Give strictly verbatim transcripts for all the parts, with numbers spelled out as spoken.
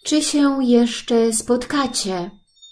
Czy się jeszcze spotkacie?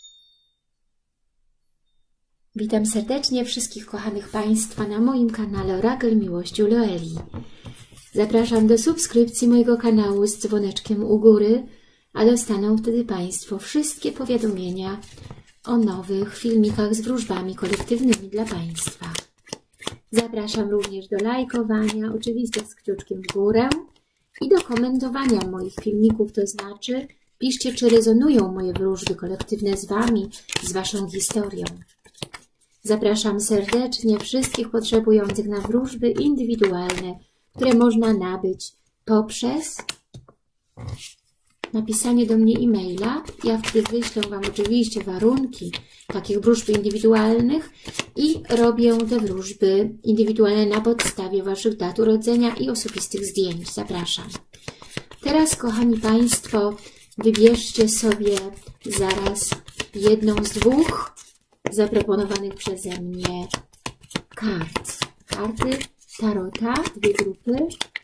Witam serdecznie wszystkich kochanych Państwa na moim kanale Orakel Miłości u Loeli. Zapraszam do subskrypcji mojego kanału z dzwoneczkiem u góry, a dostaną wtedy Państwo wszystkie powiadomienia o nowych filmikach z wróżbami kolektywnymi dla Państwa. Zapraszam również do lajkowania, oczywiście z kciuczkiem w górę, i do komentowania moich filmików, to znaczy piszcie, czy rezonują moje wróżby kolektywne z Wami, z Waszą historią. Zapraszam serdecznie wszystkich potrzebujących na wróżby indywidualne, które można nabyć poprzez napisanie do mnie e-maila. Ja wtedy wyślę Wam oczywiście warunki takich wróżb indywidualnych i robię te wróżby indywidualne na podstawie Waszych dat urodzenia i osobistych zdjęć. Zapraszam. Teraz, kochani Państwo, wybierzcie sobie zaraz jedną z dwóch zaproponowanych przeze mnie kart. Karty Tarota, dwie grupy.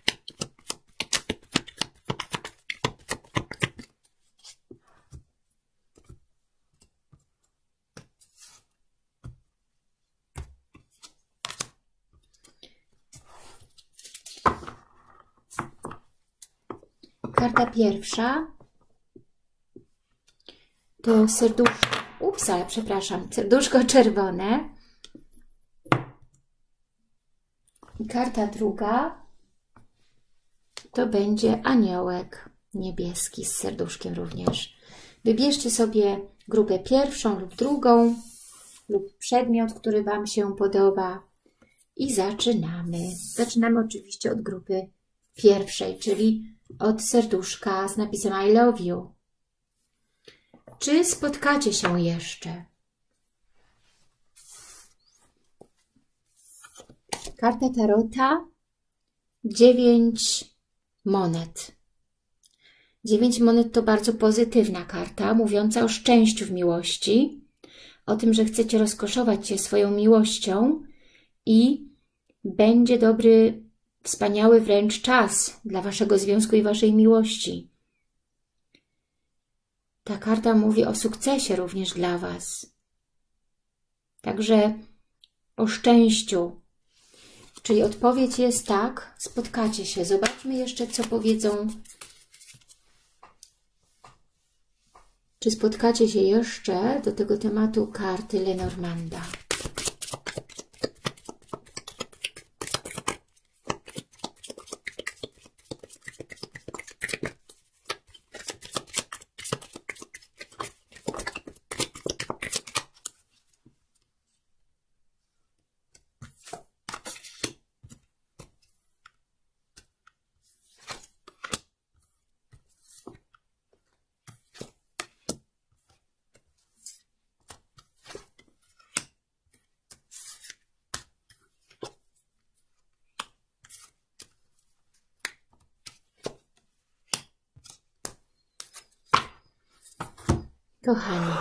Karta pierwsza to serduszko, ups, ale przepraszam, serduszko czerwone. I karta druga to będzie aniołek niebieski z serduszkiem również. Wybierzcie sobie grupę pierwszą lub drugą, lub przedmiot, który Wam się podoba i zaczynamy. Zaczynamy oczywiście od grupy pierwszej, czyli od serduszka z napisem I love you. Czy spotkacie się jeszcze? Karta Tarota. Dziewięć monet. Dziewięć monet to bardzo pozytywna karta, mówiąca o szczęściu w miłości, o tym, że chcecie rozkoszować się swoją miłością i będzie dobry, wspaniały wręcz czas dla Waszego związku i Waszej miłości. Ta karta mówi o sukcesie również dla Was. Także o szczęściu. Czyli odpowiedź jest tak, spotkacie się. Zobaczmy jeszcze, co powiedzą. Czy spotkacie się jeszcze do tego tematu karty Lenormanda. Kochani,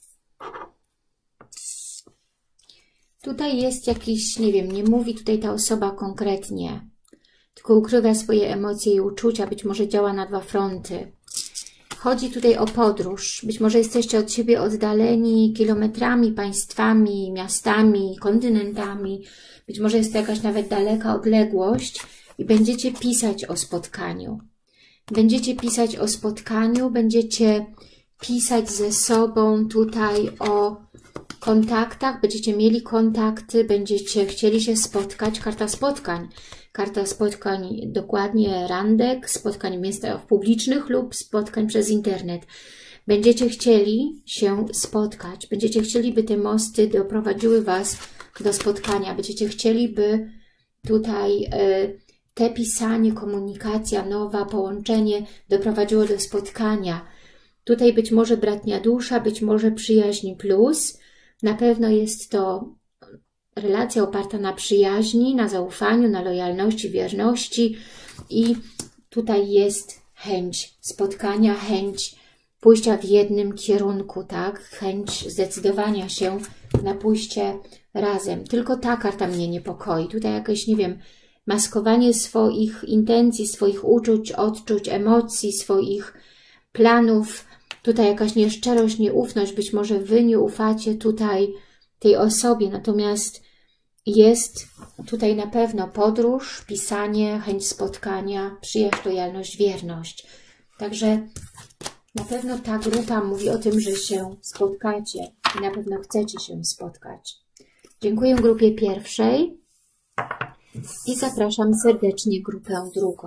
tutaj jest jakiś, nie wiem, nie mówi tutaj ta osoba konkretnie, tylko ukrywa swoje emocje i uczucia, być może działa na dwa fronty. Chodzi tutaj o podróż, być może jesteście od siebie oddaleni kilometrami, państwami, miastami, kontynentami, być może jest to jakaś nawet daleka odległość i będziecie pisać o spotkaniu. Będziecie pisać o spotkaniu, będziecie pisać ze sobą tutaj o kontaktach, będziecie mieli kontakty, będziecie chcieli się spotkać. Karta spotkań. Karta spotkań, dokładnie randek, spotkań w miejscach publicznych lub spotkań przez internet. Będziecie chcieli się spotkać. Będziecie chcieli, by te mosty doprowadziły Was do spotkania. Będziecie chcieli, by tutaj y, te pisanie, komunikacja nowa, połączenie doprowadziło do spotkania. Tutaj być może bratnia dusza, być może przyjaźń plus. Na pewno jest to relacja oparta na przyjaźni, na zaufaniu, na lojalności, wierności i tutaj jest chęć spotkania, chęć pójścia w jednym kierunku, tak? Chęć zdecydowania się na pójście razem. Tylko ta karta mnie niepokoi. Tutaj jakieś, nie wiem, maskowanie swoich intencji, swoich uczuć, odczuć, emocji, swoich planów, tutaj jakaś nieszczerość, nieufność, być może Wy nie ufacie tutaj tej osobie, natomiast jest tutaj na pewno podróż, pisanie, chęć spotkania, przyjaźń, lojalność, wierność. Także na pewno ta grupa mówi o tym, że się spotkacie i na pewno chcecie się spotkać. Dziękuję grupie pierwszej i zapraszam serdecznie grupę drugą.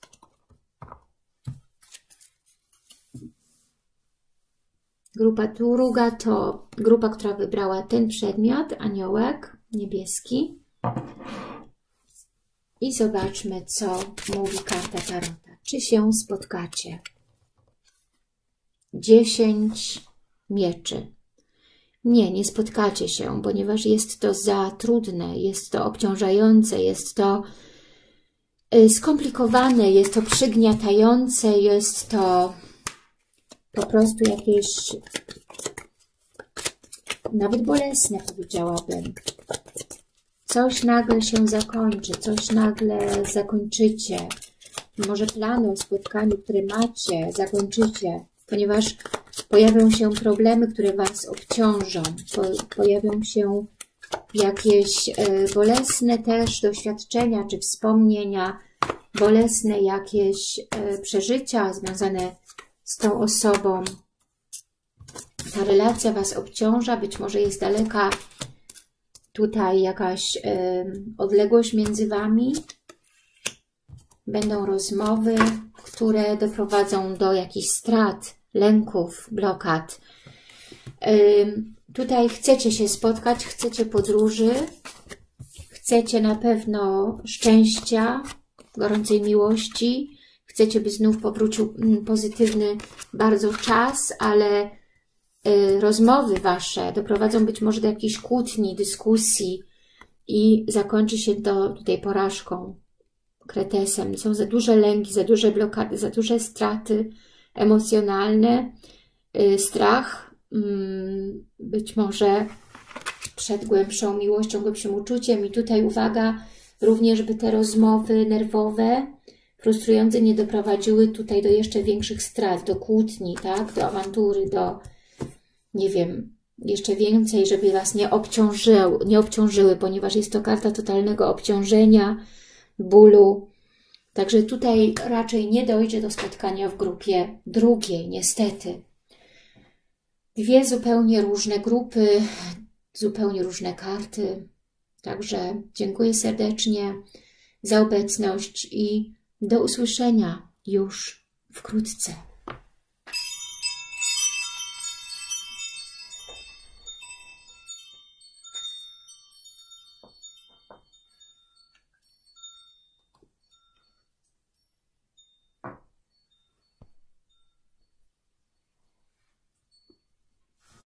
Grupa druga to grupa, która wybrała ten przedmiot, aniołek niebieski. I zobaczmy, co mówi karta Tarota. Czy się spotkacie? Dziesięć mieczy. Nie, nie spotkacie się, ponieważ jest to za trudne, jest to obciążające, jest to skomplikowane, jest to przygniatające, jest to po prostu jakieś nawet bolesne, powiedziałabym. Coś nagle się zakończy, coś nagle zakończycie. Może plany o spotkaniu, które macie, zakończycie, ponieważ pojawią się problemy, które Was obciążą. Po, pojawią się jakieś y, bolesne też doświadczenia czy wspomnienia, bolesne jakieś y, przeżycia związane z tą osobą. Ta relacja Was obciąża, być może jest daleka tutaj jakaś y, odległość między Wami. Będą rozmowy, które doprowadzą do jakichś strat, lęków, blokad. Y, tutaj chcecie się spotkać, chcecie podróży, chcecie na pewno szczęścia, gorącej miłości, chcecie, by znów powrócił pozytywny bardzo czas, ale y, rozmowy Wasze doprowadzą być może do jakichś kłótni, dyskusji i zakończy się to tutaj porażką, kretesem. Są za duże lęki, za duże blokady, za duże straty emocjonalne, y, strach, y, być może przed głębszą miłością, głębszym uczuciem. I tutaj uwaga, również by te rozmowy nerwowe, frustrujące nie doprowadziły tutaj do jeszcze większych strat, do kłótni, tak, do awantury, do, nie wiem, jeszcze więcej, żeby Was nie obciążyły, nie obciążyły, ponieważ jest to karta totalnego obciążenia, bólu. Także tutaj raczej nie dojdzie do spotkania w grupie drugiej, niestety. Dwie zupełnie różne grupy, zupełnie różne karty. Także dziękuję serdecznie za obecność i do usłyszenia już wkrótce.